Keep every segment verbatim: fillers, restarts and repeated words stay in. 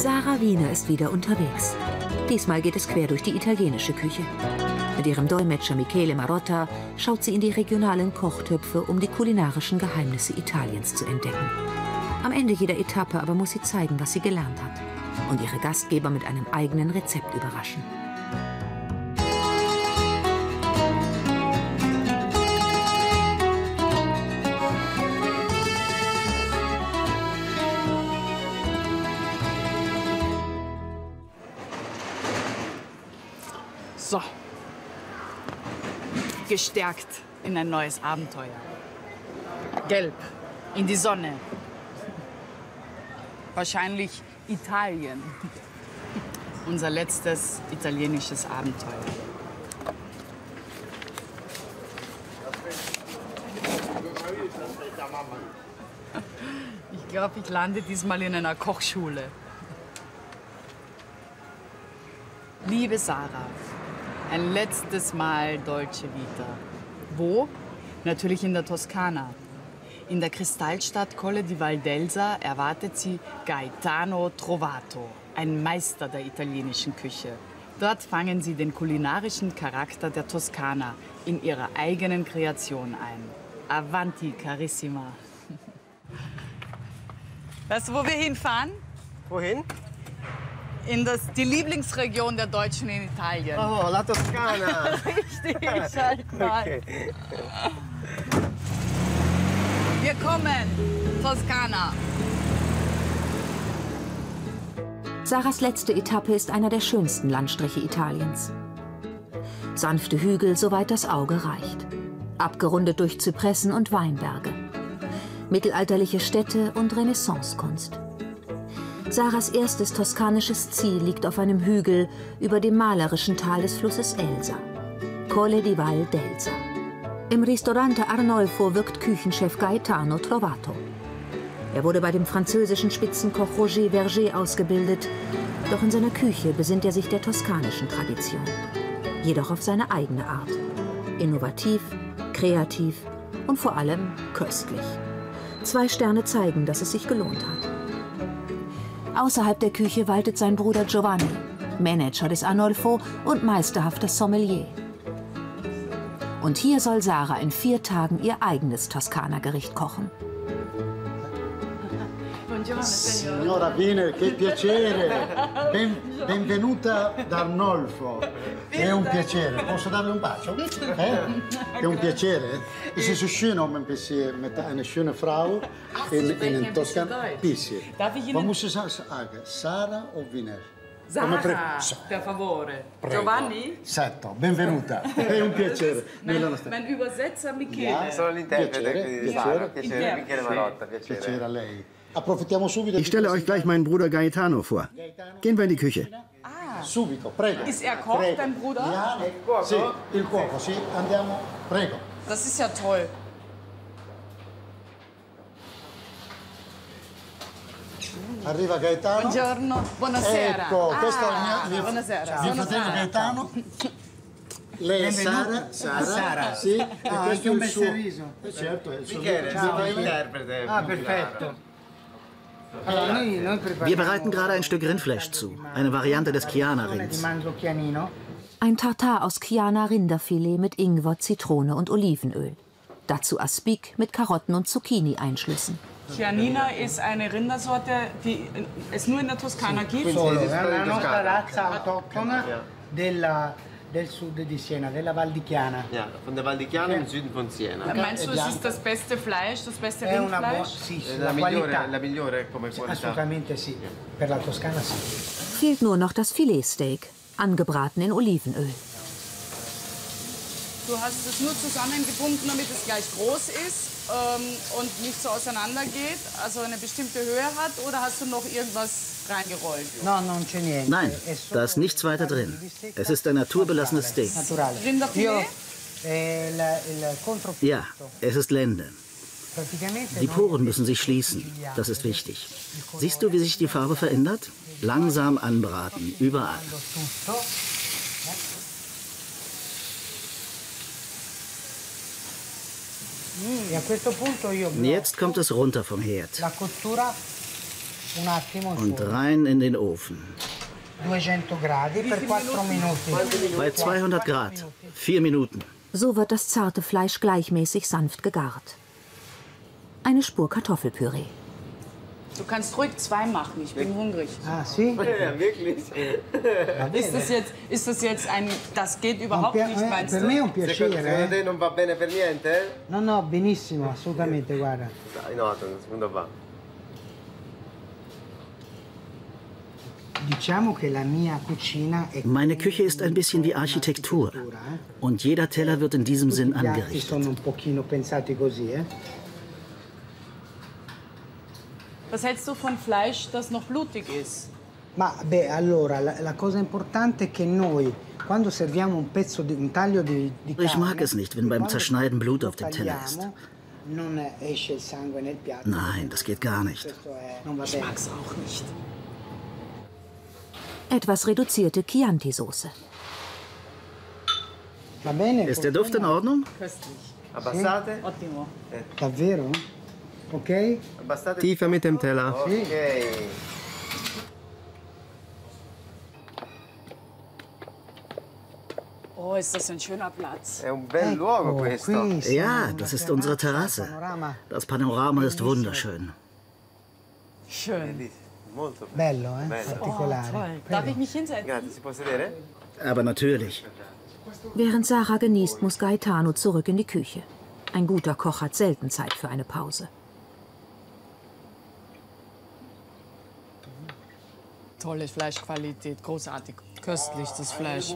Sarah Wiener ist wieder unterwegs. Diesmal geht es quer durch die italienische Küche. Mit ihrem Dolmetscher Michele Marotta schaut sie in die regionalen Kochtöpfe, um die kulinarischen Geheimnisse Italiens zu entdecken. Am Ende jeder Etappe aber muss sie zeigen, was sie gelernt hat und ihre Gastgeber mit einem eigenen Rezept überraschen. So, gestärkt in ein neues Abenteuer. Gelb, in die Sonne. Wahrscheinlich Italien. Unser letztes italienisches Abenteuer. Ich glaube, ich lande diesmal in einer Kochschule. Liebe Sarah, ein letztes Mal Dolce Vita. Wo? Natürlich in der Toskana. In der Kristallstadt Colle di Valdelsa erwartet sie Gaetano Trovato, ein Meister der italienischen Küche. Dort fangen sie den kulinarischen Charakter der Toskana in ihrer eigenen Kreation ein. Avanti, carissima. Weißt du, wo wir hinfahren? Wohin? In das, die Lieblingsregion der Deutschen in Italien. Oh, la Toskana. Richtig, halt mal. Okay. Wir kommen, Toskana. Sarahs letzte Etappe ist einer der schönsten Landstriche Italiens. Sanfte Hügel, soweit das Auge reicht. Abgerundet durch Zypressen und Weinberge. Mittelalterliche Städte und Renaissancekunst. Sarahs erstes toskanisches Ziel liegt auf einem Hügel über dem malerischen Tal des Flusses Elsa. Colle di Valdelsa. Im Ristorante Arnolfo wirkt Küchenchef Gaetano Trovato. Er wurde bei dem französischen Spitzenkoch Roger Verger ausgebildet, doch in seiner Küche besinnt er sich der toskanischen Tradition. Jedoch auf seine eigene Art. Innovativ, kreativ und vor allem köstlich. Zwei Sterne zeigen, dass es sich gelohnt hat. Außerhalb der Küche waltet sein Bruder Giovanni, Manager des Arnolfo und meisterhafter Sommelier. Und hier soll Sarah in vier Tagen ihr eigenes Toskana-Gericht kochen. Signora Wiener, che piacere! Ben, benvenuta da Arnolfo. È un piacere. Posso darle un bacio? Eh? È un piacere. Es ist schön, um ein bisschen mit einer schönen Frau in, in, in Toskana. Bisschen. Darf ich Ihnen... Man muss es sagen, Sarah o Wiener? Sarah, per favore. Prego. Giovanni? Certo, benvenuta. È un piacere. Mein, mein Übersetzer Michele. Ja, Sono l'interprete piacere, di Sarah, piacere, Inter- Michele Marotta, piacere. Piacere a lei. Approfittiamo subito. Ich stelle euch gleich meinen Bruder Gaetano vor. Gehen wir in die Küche. Ah, Subito, prego. ist er Koch, Prego. dein Bruder? Ja, sì, il cuoco, sì. Andiamo, prego. Das ist ja toll. Arriva Gaetano. Buongiorno, buonasera. Ecco, questo Ah, è il mio, mio, buonasera. mio Sono fratello Sara. Gaetano. Lei è Sara, Sara, Sara. sì, e Ah, questo anche è un il suo. besserviso. Eh, certo, è il suo. Michele, Ciao, sei lei. l'interprete. Ah, perfetto. Allora, noi, noi prepariamo Wir bereiten gerade ein Stück Rindfleisch zu, eine Variante des di Chiana-Rinds. manzo chianino. Ein Tartar aus Chiana-Rinderfilet mit Ingwer, Zitrone und Olivenöl. Dazu Aspik mit Karotten und Zucchini-Einschlüssen. Chianina ist eine Rindersorte, die es nur in der Toskana gibt. Solo, sì, è sì, una sì, nostra sì. razza autoctona della, del sud di Siena, della Val di Chiana. Ja, von der Val di Chiana im Süden von Siena. Meinst du, es ist das beste Fleisch, das beste È una buona, Rindfleisch? sì, sì, La la migliore, qualità. la migliore come qualità. Assolutamente sì, per la Toscana sì. Fehlt nur noch das Filetsteak, angebraten in Olivenöl. Du hast es nur zusammengebunden, damit es gleich groß ist ähm, und nicht so auseinander geht, also eine bestimmte Höhe hat, oder hast du noch irgendwas reingerollt? No, non c'è niente. Nein, è solo da ist nichts weiter drin. Es ist ein naturbelassenes Steak. naturale. Rinderfilet? Io, eh, il, il contropiatto. Ja, es ist Lende. Praticamente Die noi Poren müssen sich schließen. Das ist wichtig. Siehst du, wie sich die Farbe verändert? Langsam anbraten, überall. tutto. E a questo punto io Jetzt kommt es runter vom Herd. la cottura un attimo Und solo. rein in den Ofen. duecento gradi per quattro minuti. Bei zweihundert Grad. Vier Minuten. So wird das zarte Fleisch gleichmäßig sanft gegart. Eine Spur Kartoffelpüree. Du kannst ruhig zwei machen, ich bin hungrig. Ah, sì? Ja, wirklich. Ist das jetzt, ist das jetzt ein, das geht Un überhaupt pia- nicht, eh, meinst per me è du? un Secondo, piacere, secondo eh? te non va bene per niente? Eh? No, no, benissimo, assolutamente, guarda. Dai, no, secondo va. Diciamo che la mia cucina è Meine Küche ist ein bisschen wie Architektur. eh? Und jeder Teller wird in diesem Sinn I piatti angerichtet. sono un pochino pensati così, eh? Was hältst du von Fleisch, das noch blutig ist? Ma beh, allora, la, la cosa importante è che noi, quando serviamo un pezzo di un taglio di, di Ich carne, mag es nicht, wenn beim quando Zerschneiden Blut lo auf dem Teller ist. tagliamo, non esce il sangue nel piatto. Nein, das geht gar nicht. Questo è, non va Ich bene. mag's auch nicht. Etwas reduzierte Chianti-Soße. Va bene? Ist der Duft in Ordnung? Köstlich. Abbassate? Ottimo. Davvero? Ok? Abbassate. Tiefer mit dem Teller. Ok. Oh, ist das ein schöner Platz. È un bel luogo questo. qui siamo Ja, una das ist terrazza, unsere Terrasse. panorama Das Panorama ist wunderschön. Schön. Molto bello. bello, eh? Bello. Particolare. Toll. Darf ich mich hinsetzen? Grazie, si può sedere? Aber natürlich. Während Sarah genießt, muss Gaetano zurück in die Küche. Ein guter Koch hat selten Zeit für eine Pause. Tolle Fleischqualität, großartig. Köstlich, das Fleisch.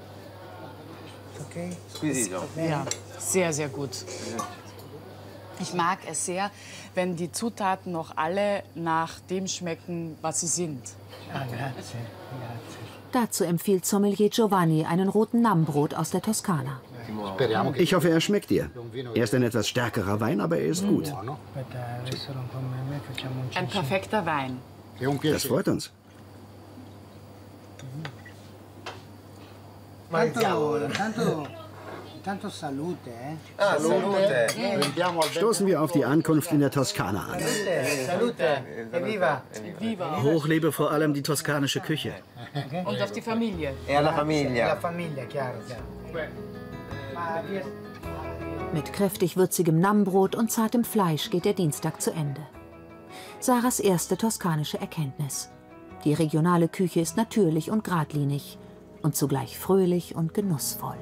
Ok? Squisito. Ja, sehr, sehr gut. Ich mag es sehr, wenn die Zutaten noch alle nach dem schmecken, was sie sind. Ah, grazie, grazie. Dazu empfiehlt Sommelier Giovanni einen roten Nammbrot aus der Toskana. Speriamo che Ich hoffe, er schmeckt dir. Er ist ein etwas stärkerer Wein, aber er ist gut. Buono. Aspetta, adesso non come me facciamo un Ein perfekter Wein. è un Das piacere. freut uns. Tanto, tanto, tanto salute, eh? Ah, salute. Prendiamo al Stoßen wir auf die Ankunft in der Toskana an. Salute, evviva! Viva. Hochlebe vor allem die toskanische Küche. Und auf die Familie. E alla La famiglia. famiglia, chiaro, chiaro. Ma vi- Mit kräftig würzigem Nammbrot und zartem Fleisch geht der Dienstag zu Ende. Sarahs erste toskanische Erkenntnis. Die regionale Küche ist natürlich und geradlinig und zugleich fröhlich und genussvoll.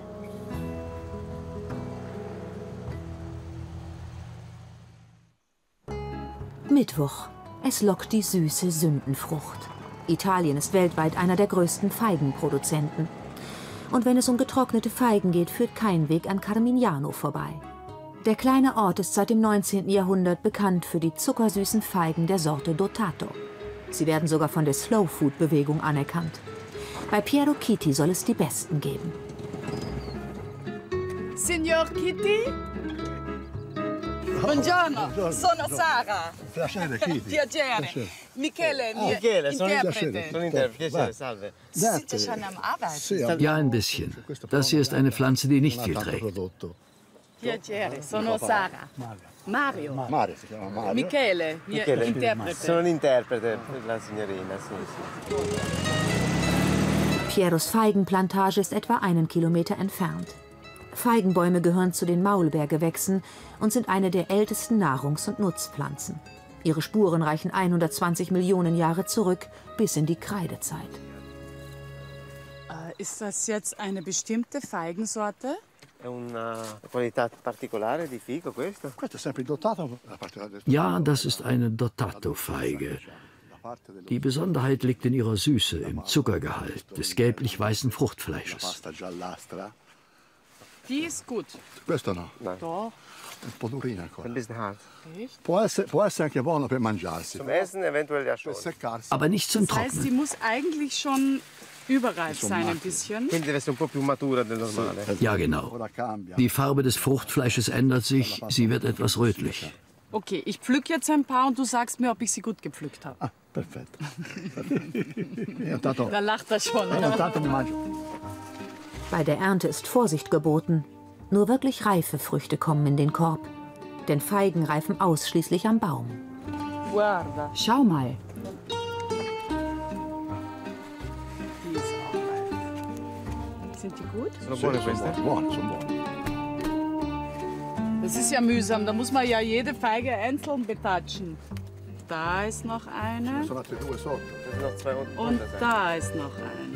Mittwoch. Es lockt die süße Sündenfrucht. Italien ist weltweit einer der größten Feigenproduzenten. Und wenn es um getrocknete Feigen geht, führt kein Weg an Carmignano vorbei. Der kleine Ort ist seit dem neunzehnten Jahrhundert bekannt für die zuckersüßen Feigen der Sorte Dotato. Sie werden sogar von der Slow-Food-Bewegung anerkannt. Bei Piero Chiti soll es die besten geben. Signor Kitty? Buongiorno, sono Sara. Piacere, Kitty. Piacere. Michele, mio Michele, sono interprete. Sono interprete. Piacere, salve. Sind Sie schon am Arbeiten? Ja, ein bisschen. Das hier ist eine Pflanze, die nicht viel trägt. Prodotto. Piacere, sono Sara. Mario. Mario si chiama Mario. Michele, mio Michele, interprete. sono un interprete per la signorina, sì, sì. Pieros Feigenplantage ist etwa einen Kilometer entfernt. Feigenbäume gehören zu den Maulbeergewächsen und sind eine der ältesten Nahrungs- und Nutzpflanzen. Ihre Spuren reichen hundertzwanzig Millionen Jahre zurück, bis in die Kreidezeit. Äh, Ist das jetzt eine bestimmte Feigensorte? È una qualità particolare di fico questo? Questo è sempre dotato da parte del Ja, das ist eine Dotato-Feige. Die Besonderheit liegt in ihrer Süße, im Zuckergehalt des gelblich-weißen Fruchtfleisches. pasta giallastra. Die ist gut. Questo no, Doch. è un po' durina ancora. Ein bisschen hart. Può essere, può essere anche buono per mangiarsi. Zum Essen eventuell ja schon. Per seccarsi. Aber nicht zum Das heißt, sie Trocknen. muss eigentlich schon überreif sein ein bisschen. Quindi deve essere un po' più matura del normale. Ja, genau. Ora cambia. Die Farbe des Fruchtfleisches ändert sich, sie wird etwas rötlich. Okay, ich pflück jetzt ein paar und du sagst mir, ob ich sie gut gepflückt habe. Ah, perfetto. Io intanto, Da lacht er schon. io intanto mi mangio. Bei der Ernte ist Vorsicht geboten. Nur wirklich reife Früchte kommen in den Korb. Denn Feigen reifen ausschließlich am Baum. Guarda. Schau mal, Sind die gut? Sono buone queste? Buone, sono buone. Das ist ja mühsam, da muss man ja jede Feige einzeln betatschen. Da ist noch eine. Sono altre due sotto. Und da ist noch eine.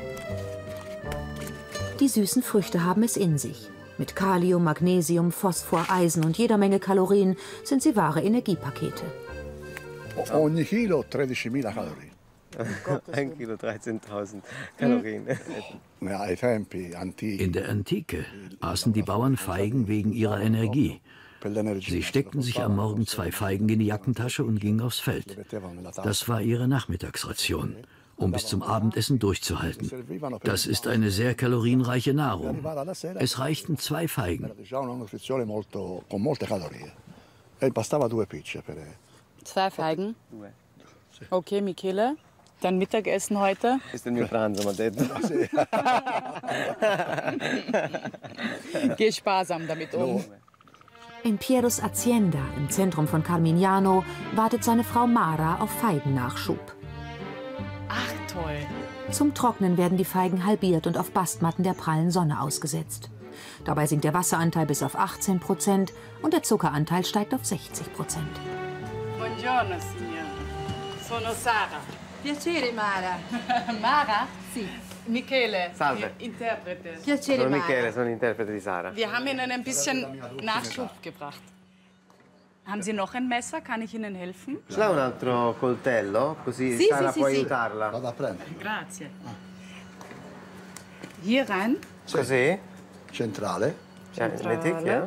Die süßen Früchte haben es in sich. Mit Kalium, Magnesium, Phosphor, Eisen und jeder Menge Kalorien sind sie wahre Energiepakete. Ogni chilo tredicimila calorie. Ein Kilo dreizehntausend Kalorien. Ja, ai tempi antichi. In der Antike aßen die Bauern Feigen wegen ihrer Energie. Sie steckten sich am Morgen zwei Feigen in die Jackentasche und gingen aufs Feld. Das war ihre Nachmittagsration, um bis zum Abendessen durchzuhalten. Das ist eine sehr kalorienreiche Nahrung. Es reichten zwei Feigen. Zwei Feigen? Okay, Michele. Dein Mittagessen heute? Questo è il mio pranzo, mi ha detto. Geh sparsam damit um. In Pieros Hacienda, im Zentrum von Carmignano, wartet seine Frau Mara auf Feigennachschub. Ach, toll. Zum Trocknen werden die Feigen halbiert und auf Bastmatten der prallen Sonne ausgesetzt. Dabei sinkt der Wasseranteil bis auf achtzehn Prozent und der Zuckeranteil steigt auf sechzig Prozent. Buongiorno, signora. Sono Sara. Piacere, Mara. Mara? Sì. Michele, Salve. Interprete. Piacere, Sono Mara. Michele, sono Interprete di Sara. Wir haben Ihnen ein bisschen Nachschub gebracht. Haben Sie noch ein Messer? Kann ich Ihnen helfen? Ce l'ha un altro coltello? Così Sì, Sara sì, può sì, sì. aiutarla. Vado a prendere. Grazie. Hier rein. Così? Centrale? Cioè, metti, ja?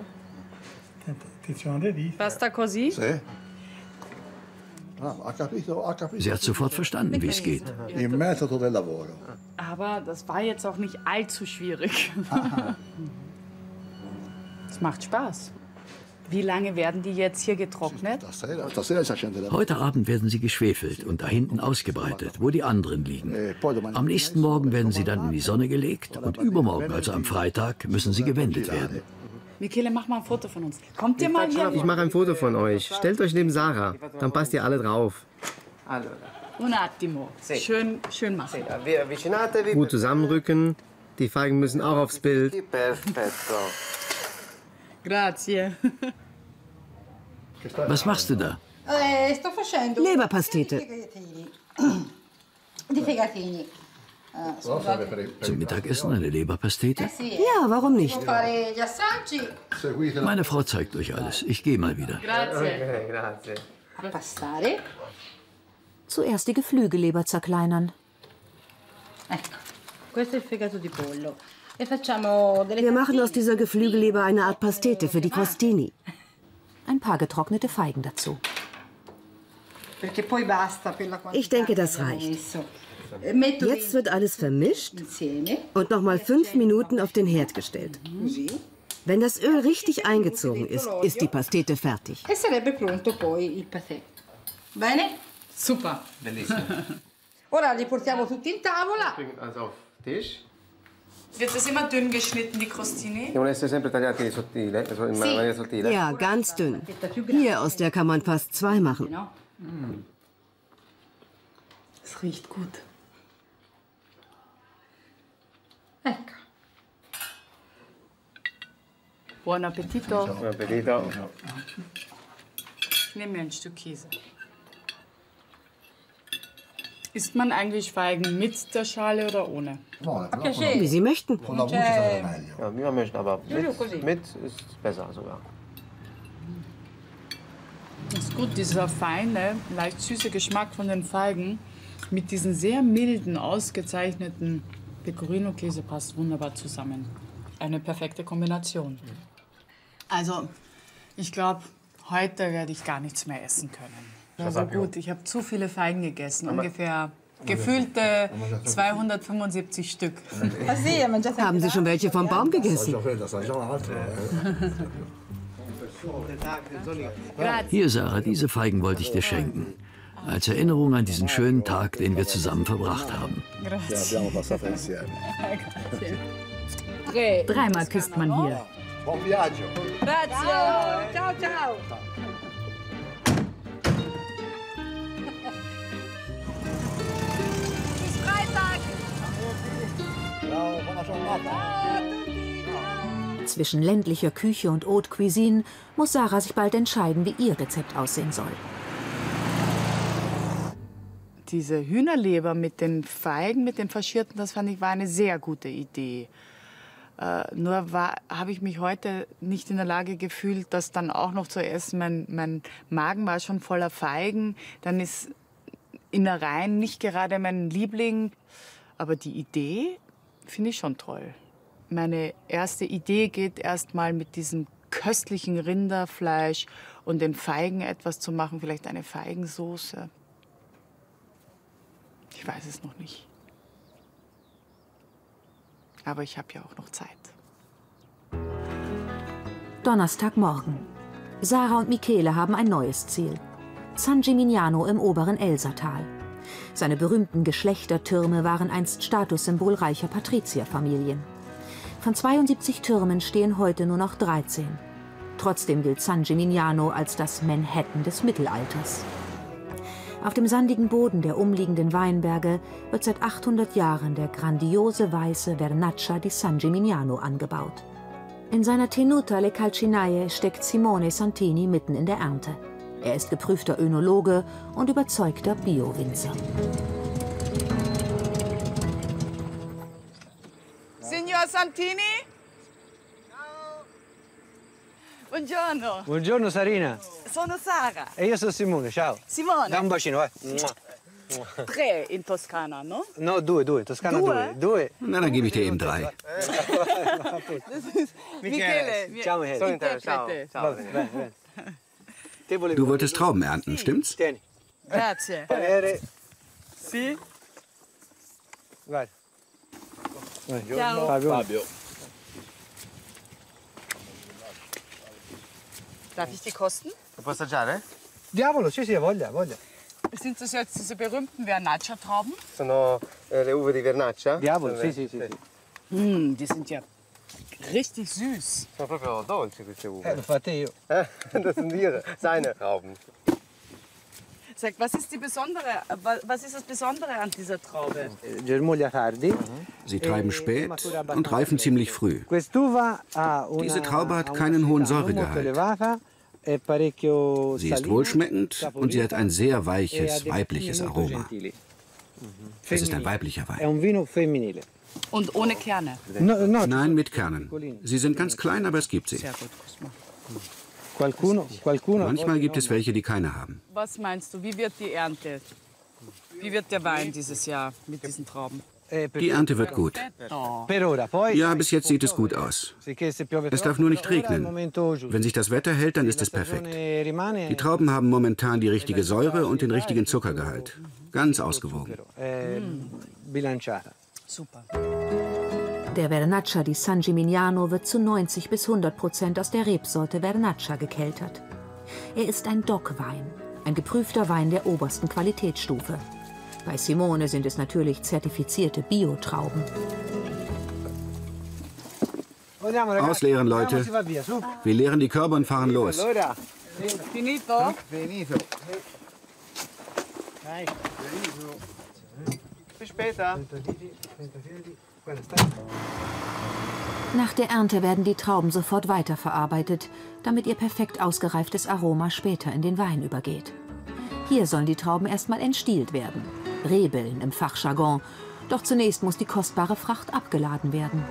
Basta così? Sì. Ah, ha capito, ha capito. Sie hat sofort verstanden, wie es geht. Il metodo del lavoro. Aber das war jetzt auch nicht allzu schwierig. Es macht Spaß. Wie lange werden die jetzt hier getrocknet? Stasera, stasera si accende la... Heute Abend werden sie geschwefelt und da hinten ausgebreitet, wo die anderen liegen. E poi domani... Am nächsten Morgen werden sie dann in die Sonne gelegt und übermorgen, also am Freitag, müssen sie gewendet werden. Michele, mach mal ein Foto von uns. Kommt ihr mal hier? Ich mache ein Foto von euch. Stellt euch neben Sara. Dann passt ihr alle drauf. Un attimo. Schön, schön machen. Gut zusammenrücken. Die Feigen müssen auch aufs Bild. Perfetto. Grazie. Was machst du da? Eh, sto facendo Leberpastete. Di fegatini. Zum Mittagessen eine Leberpastete? Ja, warum nicht? Fare gli assaggi. Meine Frau zeigt euch alles. Ich gehe mal wieder. Grazie. Grazie. Passare. Zuerst die Geflügelleber zerkleinern. Ecco, questo è il fegato di pollo. E facciamo delle Wir machen aus dieser Geflügelleber eine Art Pastete für die Crostini. Ein paar getrocknete Feigen dazu. Perché poi basta per la quantità. Ich denke, das che abbiamo reicht. messo. Metto Jetzt wird alles vermischt insieme. und noch mal fünf Minuten auf den Herd gestellt. Così. Wenn das Öl richtig eingezogen ist, ist die Pastete fertig. E sarebbe pronto poi il patè. Bene? Super. Bellissimo. Ora li portiamo tutti in tavola. Also auf Tisch. Wird das immer dünn geschnitten, die Crostini? Devono essere sempre tagliati sottile, in maniera sottile. Ja, ganz dünn. Hier, aus der kann man fast zwei machen. Es riecht gut. Ecco. Buon appetito. Buon appetito. Ich nehme mir ein Stück Käse. Isst man eigentlich Feigen mit der Schale oder ohne? Wie Sie möchten. Ja, wie man möchte, aber mit, mit ist besser sogar. Das ist gut, dieser feine, leicht süße Geschmack von den Feigen mit diesem sehr milden, ausgezeichneten Pecorino-Käse passt wunderbar zusammen. Eine perfekte Kombination. Also, ich glaube, heute werde ich gar nichts mehr essen können. Also gut, ich habe zu viele Feigen gegessen, ungefähr gefühlte zweihundertfünfundsiebzig Stück. Haben Sie schon welche vom Baum gegessen? Hier, Sarah, diese Feigen wollte ich dir schenken. Als Erinnerung an diesen schönen Tag, den wir zusammen verbracht haben. Dreimal küsst man hier. Buon viaggio. Grazie. Ciao, ciao. Bis Freitag. Ciao, buona Zwischen ländlicher Küche und Haute Cuisine muss Sarah sich bald entscheiden, wie ihr Rezept aussehen soll. Diese Hühnerleber mit den Feigen, mit den Faschierten, das fand ich war eine sehr gute Idee. Äh, nur habe ich mich heute nicht in der Lage gefühlt, das dann auch noch zu essen. Mein, mein Magen war schon voller Feigen. Dann ist Innereien nicht gerade mein Liebling. Aber die Idee finde ich schon toll. Meine erste Idee geht erst mal mit diesem köstlichen Rinderfleisch und den Feigen etwas zu machen. Vielleicht eine Feigensoße. Ich weiß es noch nicht. Aber ich habe ja auch noch Zeit. Donnerstagmorgen. Sarah und Michele haben ein neues Ziel. San Gimignano im oberen Elsatal. Seine berühmten Geschlechtertürme waren einst Statussymbol reicher Patrizierfamilien. Von zweiundsiebzig Türmen stehen heute nur noch dreizehn. Trotzdem gilt San Gimignano als das Manhattan des Mittelalters. Auf dem sandigen Boden der umliegenden Weinberge wird seit achthundert Jahren der grandiose weiße Vernaccia di San Gimignano angebaut. In seiner Tenuta alle Calcinaie steckt Simone Santini mitten in der Ernte. Er ist geprüfter Önologe und überzeugter Bio-Winzer. Signor Santini? Buongiorno. Buongiorno Sarina. Sono Sara. E io sono Simone, ciao. Simone. Da un bacino, vai. Tre in Toskana, no? No, due, due, in Toskana due. Due. Na, dann gebe ich dir eben drei. Michele. Ciao Michele. Ciao. Ciao. Bene, bene. Du wolltest Trauben ernten, stimmt's? Tieni. Grazie. Parere. Sì. Vai. Ciao. Fabio. Fabio. Darf ich die kosten? Puoi assaggiare? Diavolo, sì, sì, voglia, voglia. Sind das jetzt diese berühmten Vernaccia-Trauben? Sono eh, le uve di Vernaccia. Diavolo, sì, sì, sì. sì. Mm, die sind ja richtig süß. Sono proprio dolci queste uve. Eh, lo fate io. Eh, das sind ihre, seine Trauben. Sag, was ist, die besondere, was ist das Besondere an dieser Traube? Germoglia tardi. Sie treiben spät und reifen ziemlich früh. Quest'uva ha una, Diese Traube hat keinen hohen Säuregehalt. Sie ist wohlschmeckend und sie hat ein sehr weiches, weibliches Aroma. Es ist ein weiblicher Wein. Und ohne Kerne? Nein, mit Kernen. Sie sind ganz klein, aber es gibt sie. Sehr gut. Manchmal gibt es welche, die keine haben. Was meinst du, wie wird die Ernte? Wie wird der Wein dieses Jahr mit diesen Trauben? Die Ernte wird gut. Ja, bis jetzt sieht es gut aus. Es darf nur nicht regnen. Wenn sich das Wetter hält, dann ist es perfekt. Die Trauben haben momentan die richtige Säure und den richtigen Zuckergehalt. Ganz ausgewogen. Super. Der Vernaccia di San Gimignano wird zu neunzig bis hundert Prozent aus der Rebsorte Vernaccia gekeltert. Er ist ein Dockwein, ein geprüfter Wein der obersten Qualitätsstufe. Bei Simone sind es natürlich zertifizierte Biotrauben. Ausleeren, Leute. Wir leeren die Körbe und fahren los. Finito? Finito. Bis später. Nach der Ernte werden die Trauben sofort weiterverarbeitet, damit ihr perfekt ausgereiftes Aroma später in den Wein übergeht. Hier sollen die Trauben erstmal entstielt werden. Rebeln im Fachjargon. Doch zunächst muss die kostbare Fracht abgeladen werden.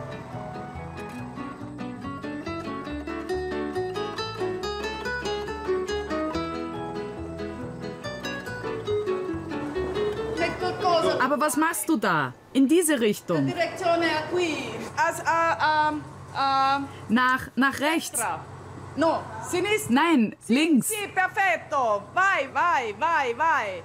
Aber was machst du da? In diese Richtung? Direzione qui. As, uh, um, um, nach, nach rechts. No, sinistra. Nein, sì, links. Sì, perfetto. Vai, vai, vai, vai.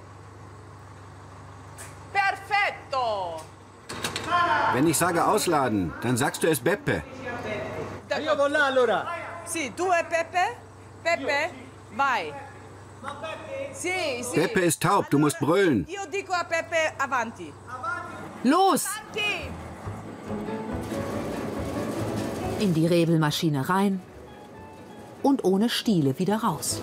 Perfetto. Wenn ich sage ausladen, dann sagst du es Beppe. Io vado là allora. Sì, tu e Peppe? Peppe, vai. Sì, sì. Beppe ist taub, du musst brüllen. Io dico a Peppe avanti. Los! Avanti. In die Rebelmaschine rein und ohne Stiele wieder raus.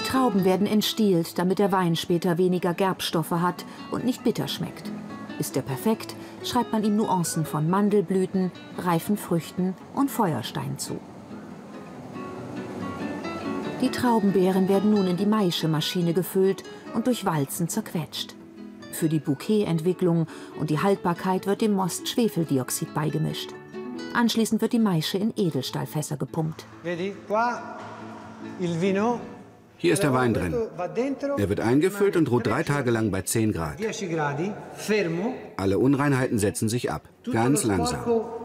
Trauben werden entstielt, damit der Wein später weniger Gerbstoffe hat und nicht bitter schmeckt. Ist er perfekt, schreibt man ihm Nuancen von Mandelblüten, reifen Früchten und Feuerstein zu. Die Traubenbeeren werden nun in die Maischemaschine gefüllt und durch Walzen zerquetscht. Für die Bouquetentwicklung und die Haltbarkeit wird dem Most Schwefeldioxid beigemischt. Anschließend wird die Maische in Edelstahlfässer gepumpt. Hier ist der Wein drin. Er wird eingefüllt und ruht drei Tage lang bei zehn Grad. Alle Unreinheiten setzen sich ab, ganz langsam.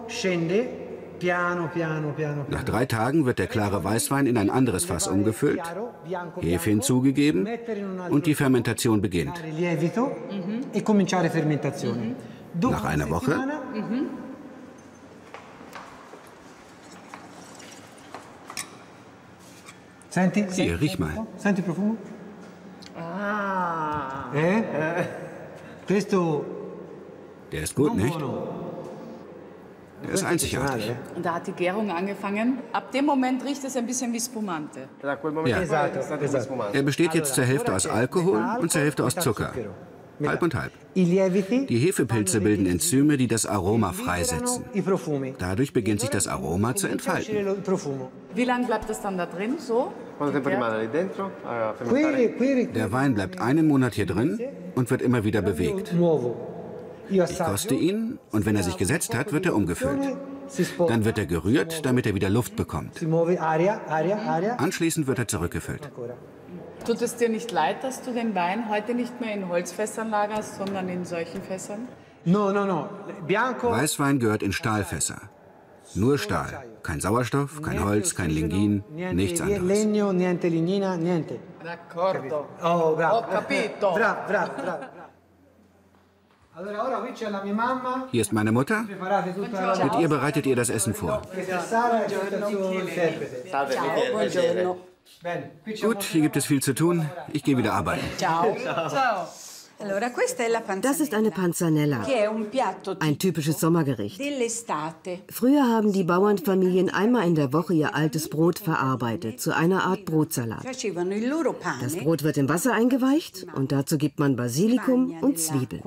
Nach drei Tagen wird der klare Weißwein in ein anderes Fass umgefüllt, Hefe hinzugegeben und die Fermentation beginnt. Nach einer Woche hier, riech mal. Senti il profumo? Ah. Eh? Questo. Der ist gut, nicht? Der ist einzigartig. Und da hat die Gärung angefangen. Ab dem Moment riecht es ein bisschen wie Spumante. Ja. Er besteht jetzt zur Hälfte aus Alkohol und zur Hälfte aus Zucker. Halb und halb. Die Hefepilze bilden Enzyme, die das Aroma freisetzen. Dadurch beginnt sich das Aroma zu entfalten. Wie lange bleibt das dann da drin? So? Der Wein bleibt einen Monat hier drin und wird immer wieder bewegt. Ich koste ihn und wenn er sich gesetzt hat, wird er umgefüllt. Dann wird er gerührt, damit er wieder Luft bekommt. Anschließend wird er zurückgefüllt. Tut es dir nicht leid, dass du den Wein heute nicht mehr in Holzfässern lagerst, sondern in solchen Fässern? Weißwein gehört in Stahlfässer. Nur Stahl. Kein Sauerstoff, kein Holz, kein Lignin, nichts anderes. D'accordo. Oh, bravo. Ho capito. Bravo, bravo, bravo. Hier ist meine Mutter. Mit ihr bereitet ihr das Essen vor. Gut, hier gibt es viel zu tun. Ich gehe wieder arbeiten. Ciao. Ciao. Das ist eine Panzanella, ein typisches Sommergericht. Früher haben die Bauernfamilien einmal in der Woche ihr altes Brot verarbeitet, zu einer Art Brotsalat. Das Brot wird im Wasser eingeweicht und dazu gibt man Basilikum und Zwiebeln.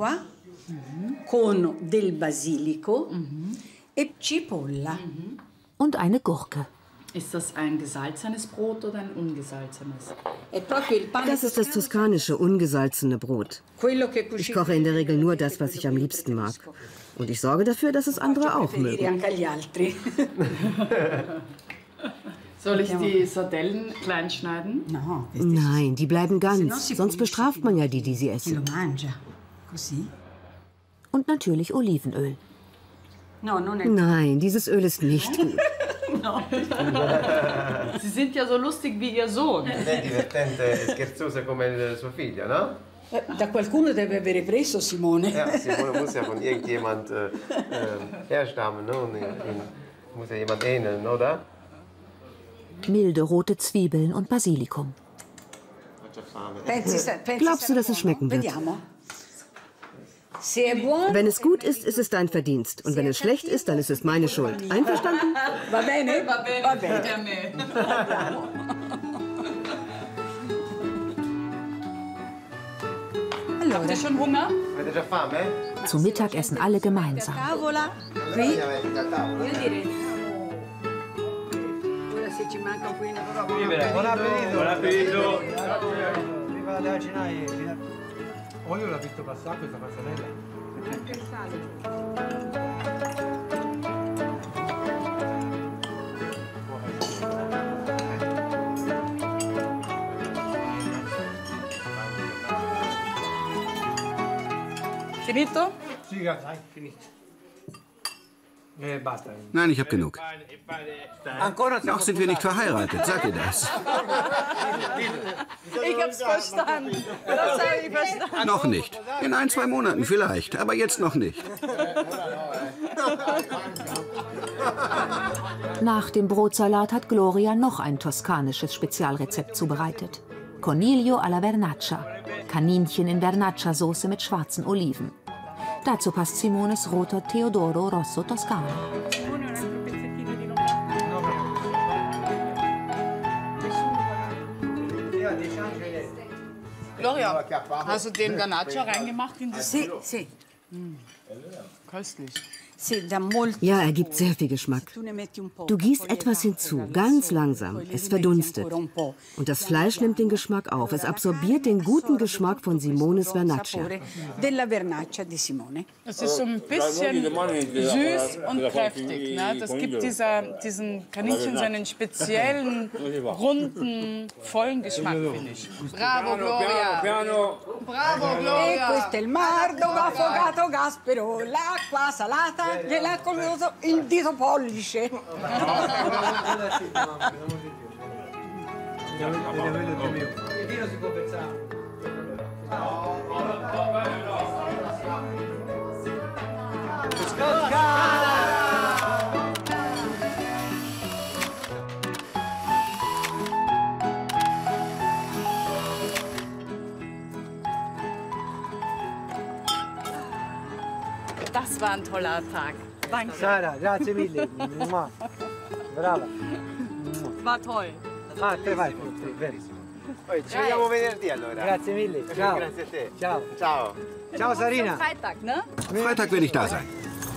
Und eine Gurke. Ist das ein gesalzenes Brot oder ein ungesalzenes? Das ist das toskanische, ungesalzene Brot. Ich koche in der Regel nur das, was ich am liebsten mag. Und ich sorge dafür, dass es andere auch mögen. Soll ich die Sardellen klein schneiden? Nein, die bleiben ganz. Sonst bestraft man ja die, die sie essen. Und natürlich Olivenöl. Nein, dieses Öl ist nicht gut. Sie sind ja so lustig wie Ihr Sohn. Divertente e scherzosa come sua figlia, no? Da qualcuno deve avere preso Simone. Ja, Simone muss ja von irgendjemand äh, herstammen, ne? Und ihn, muss ja jemand ähneln, oder? Milde rote Zwiebeln und Basilikum. Glaubst du, dass es schmecken wird? Wenn es gut ist, ist es dein Verdienst. Und wenn es schlecht ist, dann ist es meine Schuld. Einverstanden? Va bene? Va bene. Va bene. Habt ihr schon Hunger? Zum Mittag essen alle gemeinsam. Buon appetito! Prima della cena Olio l'ha visto passare questa panzanella. Finito? Sì, dai, finito. Eh, basta. Nein, ich habe genug. Noch sind wir nicht verheiratet, sag ihr das. Ich hab's verstanden. Das habe ich verstanden. Noch nicht. In ein, zwei Monaten vielleicht, aber jetzt noch nicht. Nach dem Brotsalat hat Gloria noch ein toskanisches Spezialrezept zubereitet. Coniglio alla Vernaccia, Kaninchen in Vernaccia-Soße mit schwarzen Oliven. Dazu passt Simones roter Teodoro Rosso Toscano. Gloria, hast du den Vernaccia reingemacht in das? Sì, sì. Mm. Köstlich. Ja, er gibt sehr viel Geschmack. Du gießt etwas hinzu, ganz langsam. Es verdunstet. Und das Fleisch nimmt den Geschmack auf. Es absorbiert den guten Geschmack von Simones Vernaccia. Es ist so ein bisschen süß und kräftig. Ne? Das gibt dieser, diesen Kaninchen seinen speziellen, runden, vollen Geschmack, finde ich. Bravo, Gloria! Bravo, Gloria! E questo è il mardo affogato Gaspero, l'acqua salata gliel'ha coloso il dito pollice. Il vino si può pensare. Das war ein toller Tag. Danke. Sara, grazie mille. Brava. War toll. Ah, te vai, bene. Ci vediamo venerdì allora. Grazie mille. Ciao. Grazie a te. Ciao. Ciao. Ciao Sarina. Freitag, ne? Freitag werde ich da sein.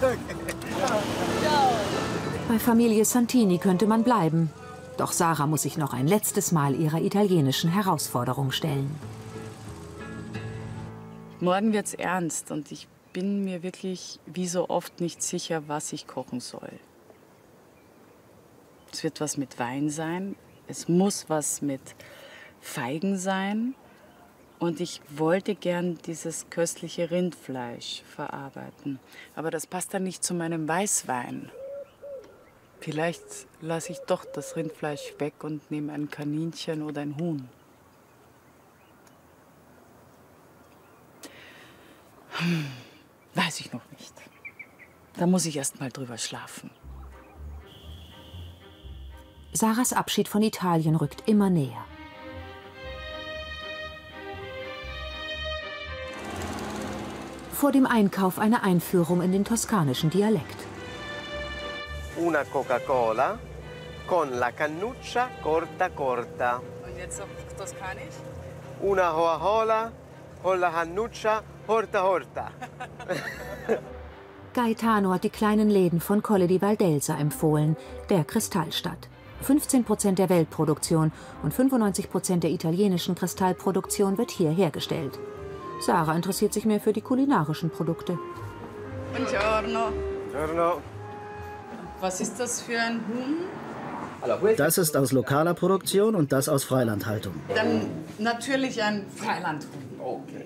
Bei Familie Santini könnte man bleiben. Doch Sarah muss sich noch ein letztes Mal ihrer italienischen Herausforderung stellen. Morgen wird's ernst und ich bin mir wirklich wie so oft nicht sicher, was ich kochen soll. Es wird was mit Wein sein, es muss was mit Feigen sein und ich wollte gern dieses köstliche Rindfleisch verarbeiten. Aber das passt dann nicht zu meinem Weißwein. Vielleicht lasse ich doch das Rindfleisch weg und nehme ein Kaninchen oder ein Huhn. Hm. Weiß ich noch nicht. Da muss ich erst mal drüber schlafen. Sarahs Abschied von Italien rückt immer näher. Vor dem Einkauf eine Einführung in den toskanischen Dialekt. Una Coca-Cola con la cannuccia corta corta. Und jetzt auf Toskanisch? Una Coca-Cola con la cannuccia horta horta. Gaetano hat die kleinen Läden von Colle di Valdelsa empfohlen, der Kristallstadt. fünfzehn Prozent der Weltproduktion und fünfundneunzig Prozent der italienischen Kristallproduktion wird hier hergestellt. Sarah interessiert sich mehr für die kulinarischen Produkte. Buongiorno. Buongiorno. Was ist das für ein Huhn? Das ist aus lokaler Produktion und das aus Freilandhaltung. Dann natürlich ein Freilandhuhn. Okay.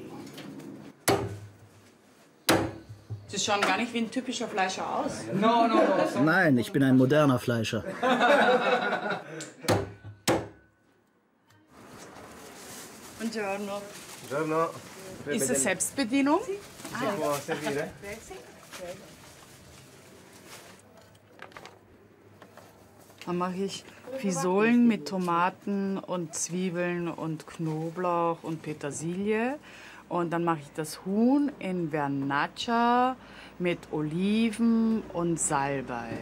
Sie schauen gar nicht wie ein typischer Fleischer aus. No, no, no. Nein, ich bin ein moderner Fleischer. Buongiorno. Buongiorno. Ist es Selbstbedienung? Si può servire? Dann mache ich Fisolen mit Tomaten und Zwiebeln und Knoblauch und Petersilie. Und dann mache ich das Huhn in Vernaccia mit Oliven und Salbei.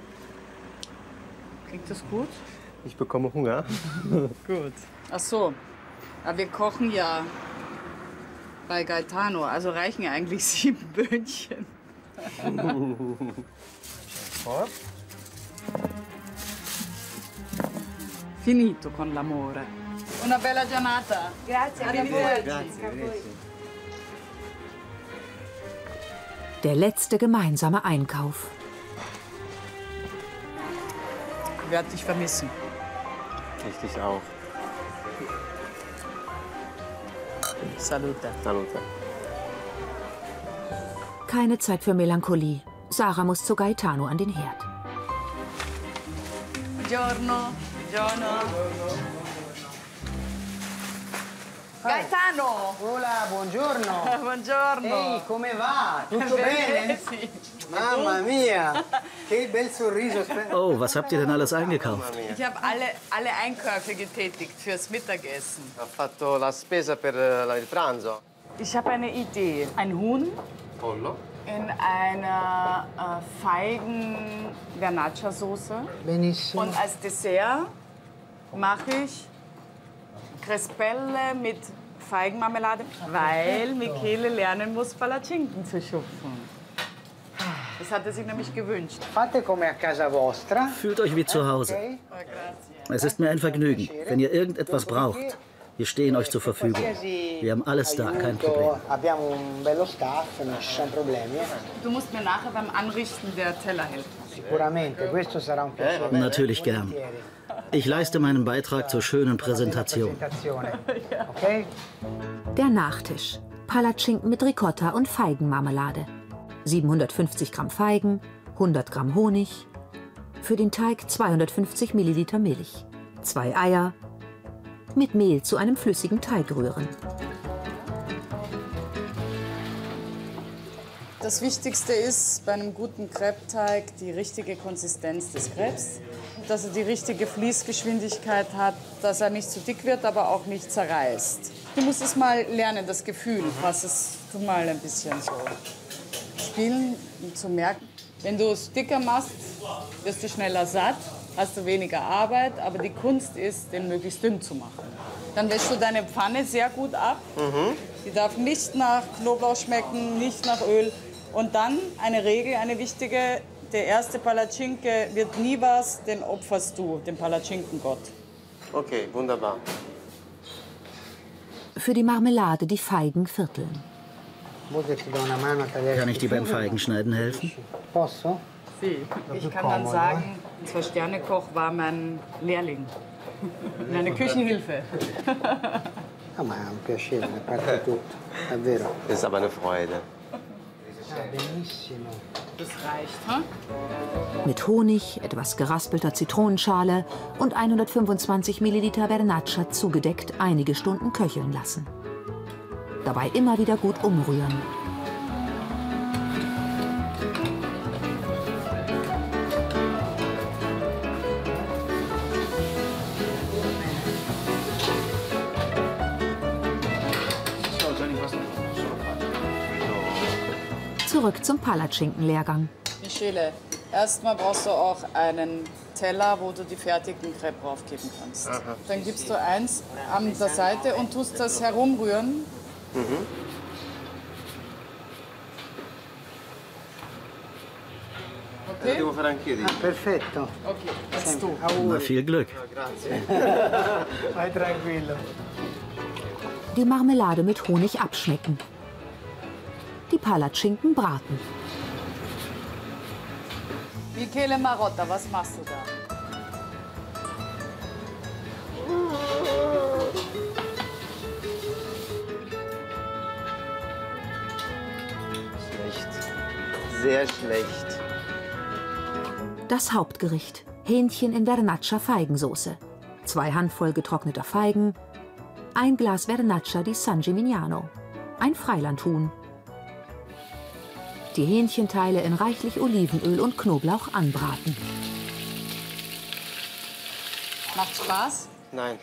Klingt das gut? Ich bekomme Hunger. Gut. Ach so, aber wir kochen ja bei Gaetano, also reichen eigentlich sieben Böhnchen. Finito con l'amore. Una bella giornata. Grazie, Arrivederci. Grazie. Der letzte gemeinsame Einkauf. Ich werde dich vermissen. Ich dich auch. Salute. Salute. Keine Zeit für Melancholie. Sarah muss zu Gaetano an den Herd. Buongiorno. Buongiorno. Gaetano! Hola, buongiorno! Buongiorno! Ehi, come va? Tutto bene? Sì. Mamma mia! Che bel sorriso! Oh, was habt ihr denn alles eingekauft? Ich habe alle, alle Einkäufe getätigt fürs Mittagessen. Ho fatto la spesa per eh, il pranzo. Ich habe eine Idee. Ein Huhn Pollo. in einer äh, Feigen-Vernaccia-Soße. Benissimo. Und als Dessert mache ich Crespelle mit Feigenmarmelade, weil Michele lernen muss, Palatschinken zu schupfen. Das hat er sich nämlich gewünscht. Fühlt euch wie zu Hause. Es ist mir ein Vergnügen, wenn ihr irgendetwas braucht. Wir stehen euch zur Verfügung. Wir haben alles da, kein Problem. Du musst mir nachher beim Anrichten der Teller helfen. Natürlich gern. Ich leiste meinen Beitrag zur schönen Präsentation. Der Nachtisch. Palatschinken mit Ricotta und Feigenmarmelade. siebenhundertfünfzig Gramm Feigen, hundert Gramm Honig. Für den Teig zweihundertfünfzig Milliliter Milch. Zwei Eier. Mit Mehl zu einem flüssigen Teig rühren. Das Wichtigste ist bei einem guten Crepe-Teig die richtige Konsistenz des Crepes, dass er die richtige Fließgeschwindigkeit hat, dass er nicht zu dick wird, aber auch nicht zerreißt. Du musst es mal lernen, das Gefühl, was es, tu mal ein bisschen so spielen, um zu merken. Wenn du es dicker machst, wirst du schneller satt, hast du weniger Arbeit, aber die Kunst ist, den möglichst dünn zu machen. Dann wäschst du deine Pfanne sehr gut ab. Mhm. Die darf nicht nach Knoblauch schmecken, nicht nach Öl. Und dann eine Regel, eine wichtige, der erste Palatschinke wird nie was, den opferst du, dem Palatschenkengott. Okay, wunderbar. Für die Marmelade die Feigen vierteln. Kann ich dir beim Feigenschneiden helfen? Posso? Sie. Ich kann dann sagen, ein Zwei-Sterne-Koch war mein Lehrling. Eine Küchenhilfe. Das ist aber eine Freude. Das reicht, hm? Mit Honig, etwas geraspelter Zitronenschale und hundertfünfundzwanzig Milliliter Vernaccia zugedeckt einige Stunden köcheln lassen. Dabei immer wieder gut umrühren. Zurück zum Palatschinken-Lehrgang. Michele, erstmal brauchst du auch einen Teller, wo du die fertigen Crepe draufgeben kannst. Aha. Dann gibst du eins an der Seite und tust das herumrühren. Mhm. Okay? Ah, perfetto. Okay, jetzt du. Na, viel Glück. Vai tranquillo. Die Marmelade mit Honig abschmecken. Die Palatschinken braten. Michele Marotta, was machst du da? Schlecht. Sehr schlecht. Das Hauptgericht. Hähnchen in Vernaccia-Feigensoße. Zwei Handvoll getrockneter Feigen. Ein Glas Vernaccia di San Gimignano. Ein Freilandhuhn. Die Hähnchenteile in reichlich Olivenöl und Knoblauch anbraten. Macht Spaß? Nein.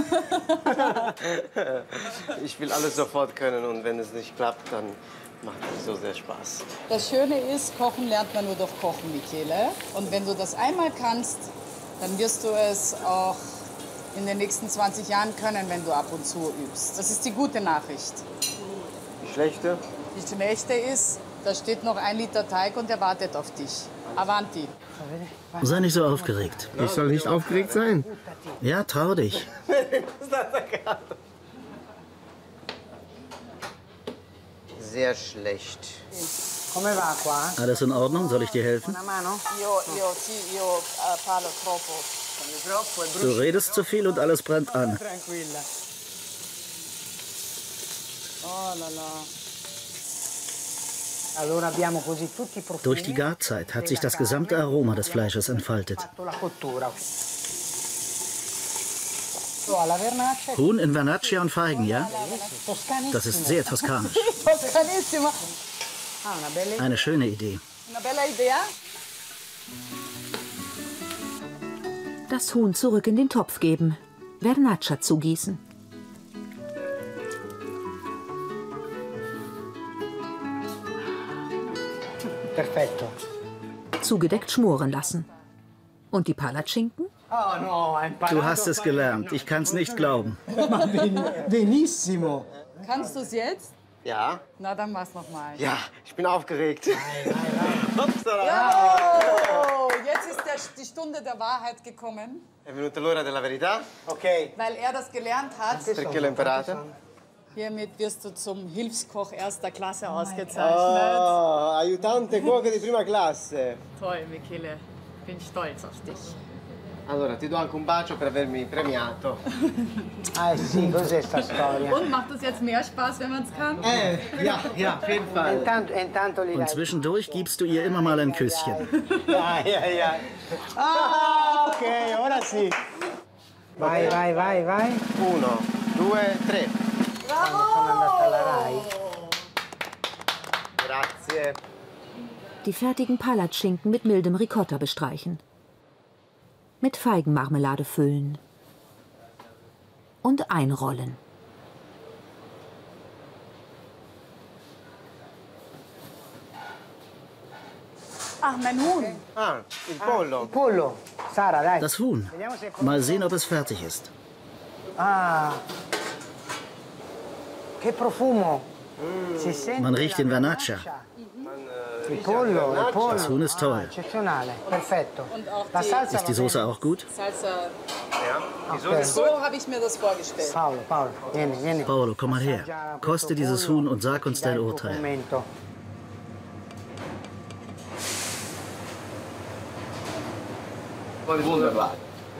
Ich will alles sofort können und wenn es nicht klappt, dann macht es so sehr Spaß. Das Schöne ist, Kochen lernt man nur durch Kochen, Michele. Und wenn du das einmal kannst, dann wirst du es auch in den nächsten zwanzig Jahren können, wenn du ab und zu übst. Das ist die gute Nachricht. Die schlechte? Die schlechte ist, da steht noch ein Liter Teig und er wartet auf dich. Avanti. Sei nicht so aufgeregt. Ich soll nicht aufgeregt sein? Ja, trau dich. Sehr schlecht. Alles in Ordnung? Soll ich dir helfen? Du redest zu viel und alles brennt an. Durch die Garzeit hat sich das gesamte Aroma des Fleisches entfaltet. Huhn in Vernaccia und Feigen, ja? Das ist sehr toskanisch. Eine schöne Idee. Das Huhn zurück in den Topf geben. Vernaccia zugießen. Perfetto. Zugedeckt schmoren lassen. Und die Palatschinken? Du hast es gelernt. Ich kann es nicht glauben. Benissimo. Kannst du es jetzt? Ja. Na, dann mach's noch mal. Ja, ich bin aufgeregt. Upsala. Ja. Jetzt ist der, die Stunde der Wahrheit gekommen. È venuta l'ora della verità. Okay. Weil er das gelernt hat. Perché l'ho imparato? Hiermit wirst du zum Hilfskoch erster Klasse ausgezeichnet. Oh, aiutante cuoco di prima classe. Toll, Michele. Bin stolz auf dich. Allora, ti do anche un bacio per avermi premiato. Ah sì, cos'è sta storia? Und macht es jetzt mehr Spaß, wenn man es kann? Eh, ja, ja, auf jeden Fall. Intanto, intanto Und zwischendurch gibst du ihr immer mal ein Küsschen. Ja, ja, ja. Ah, ok, ora sì. Vai, vai, vai, vai. Uno, due, tre. Quando sono andata alla Rai. Grazie. Die fertigen Palatschinken mit mildem Ricotta bestreichen. Mit Feigenmarmelade füllen. Und einrollen. Ach, mein Huhn. Ah, il pollo. Il pollo. Sara, dai. Das Huhn. Mal sehen, ob es fertig ist. Ah. Che profumo. Si sente Man riecht den Vernaccia. Il pollo, il pollo. Das Huhn ist toll. Eccezionale, perfetto. La salsa Ist die Soße auch gut? Salsa. Ja, die Soße Okay. ist gut. So habe ich mir das vorgestellt. Paolo, Paolo, vieni, vieni. Paolo, komm mal her. Koste dieses Huhn und sag uns dein Urteil. Momento. Wunderbar.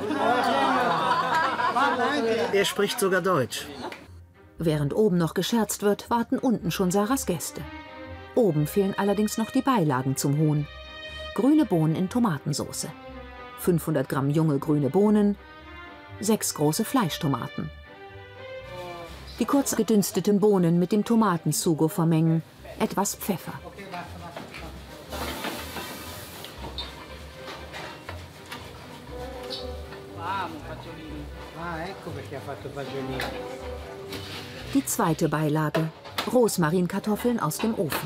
Er spricht sogar Deutsch. Während oben noch gescherzt wird, warten unten schon Sarahs Gäste. Oben fehlen allerdings noch die Beilagen zum Huhn. Grüne Bohnen in Tomatensauce. fünfhundert Gramm junge grüne Bohnen. Sechs große Fleischtomaten. Die kurz gedünsteten Bohnen mit dem Tomatensugo vermengen. Etwas Pfeffer. Ah, ecco perché ha fatto fagiolini. Die zweite Beilage. Rosmarinkartoffeln aus dem Ofen.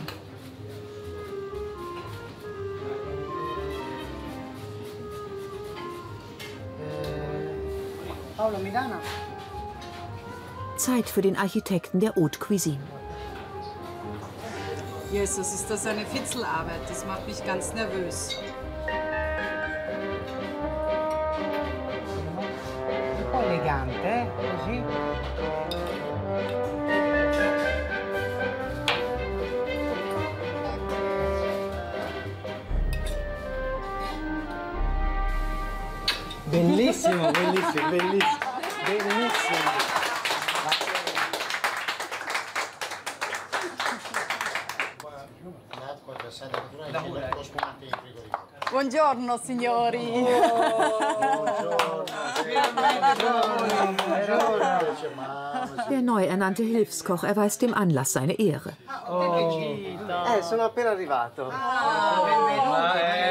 Paolo, mi dà una? Zeit für den Architekten der Haute Cuisine. Jesus, ist das eine Fitzelarbeit. Das macht mich ganz nervös. Un po' elegante, eh? Così. Bellissimo, bellissimo, bellissimo, bellissimo. Buongiorno, signori. Der neu ernannte Hilfskoch erweist dem Anlass seine Ehre. Eh, sono appena arrivato. Mamma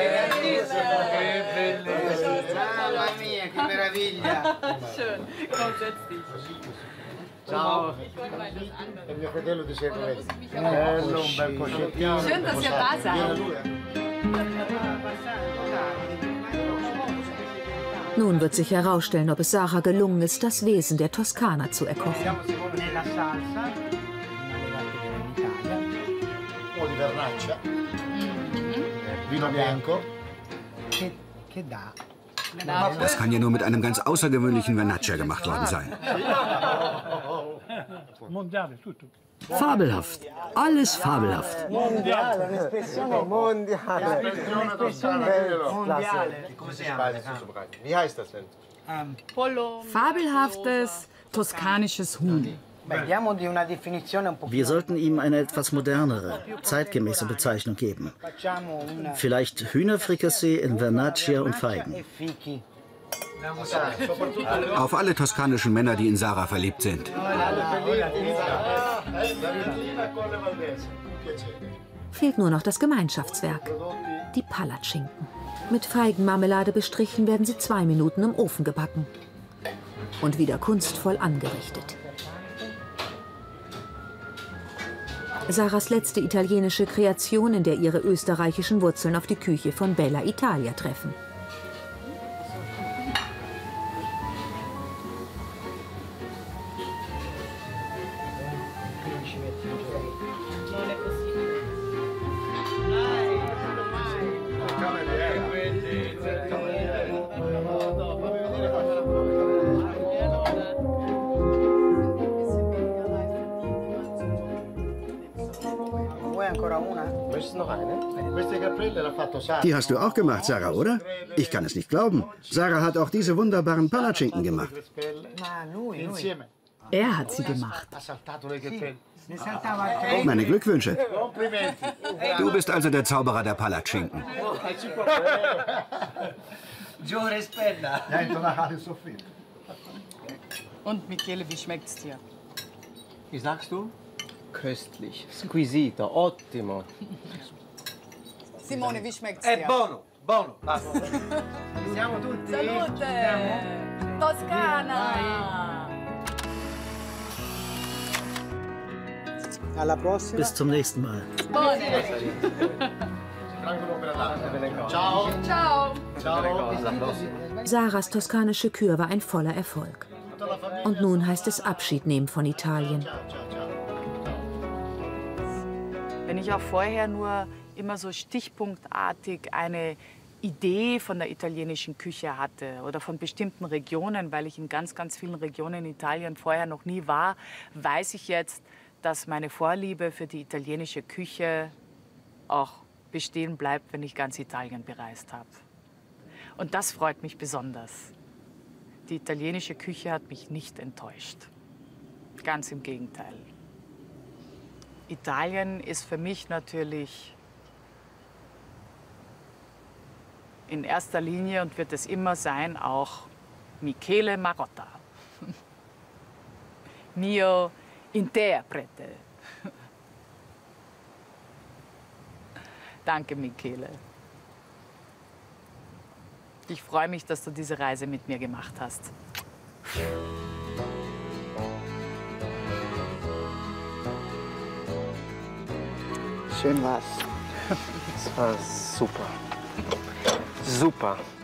mia, che meraviglia! Schön. Komm, setz dich. Ciao. E mio fratello ti serve. Bello, un bel pochettino. Schön, dass ihr da seid. Nun wird sich herausstellen, ob es Sarah gelungen ist, das Wesen der Toskana zu erkochen. Nella salsa, Un po' di vernaccia. Vino bianco. che, che dà? Das kann ja nur mit einem ganz außergewöhnlichen Vernaccia gemacht worden sein. Fabelhaft. Alles fabelhaft. Mondiale, un'espressione Mondiale. mondiale. Wie heißt das denn? Fabelhaftes toskanisches Huhn. Beh, diamo di una definizione un po'. Wir sollten ihm eine etwas modernere, zeitgemäße Bezeichnung geben. Facciamo un Vielleicht Hühnerfrikassee in Vernaccia und Feigen. e fichi. Auf alle toskanischen Männer, die in Sarah verliebt sind. Fehlt nur noch das Gemeinschaftswerk. Die Palatschinken. Mit Feigenmarmelade bestrichen werden sie zwei Minuten im Ofen gebacken. Und wieder kunstvoll angerichtet. Sarahs letzte italienische Kreation, in der ihre österreichischen Wurzeln auf die Küche von Bella Italia treffen. Möchtest du noch eine? Die hast du auch gemacht, Sarah, oder? Ich kann es nicht glauben. Sarah hat auch diese wunderbaren Palatschinken gemacht. Er hat sie gemacht. Meine Glückwünsche. Du bist also der Zauberer der Palatschinken. Und Michele, wie schmeckt's dir? Wie sagst du? Köstlich, squisito, ottimo. Simone, wie schmeckt's È dir? buono, buono. Siamo tutti. Salute! Toskana! Alla prossima. Bis zum nächsten Mal. Ciao. Ciao. Ciao. Sarahs toskanische Kür war ein voller Erfolg. Und nun heißt es Abschied nehmen von Italien. Wenn ich auch vorher nur immer so stichpunktartig eine Idee von der italienischen Küche hatte oder von bestimmten Regionen, weil ich in ganz, ganz vielen Regionen in Italien vorher noch nie war, weiß ich jetzt, dass meine Vorliebe für die italienische Küche auch bestehen bleibt, wenn ich ganz Italien bereist habe. Und das freut mich besonders. Die italienische Küche hat mich nicht enttäuscht. Ganz im Gegenteil. Italien ist für mich natürlich in erster Linie und wird es immer sein, auch Michele Marotta. Mio interprete. Danke, Michele. Ich freue mich, dass du diese Reise mit mir gemacht hast. Schön war's. Das war super. Super.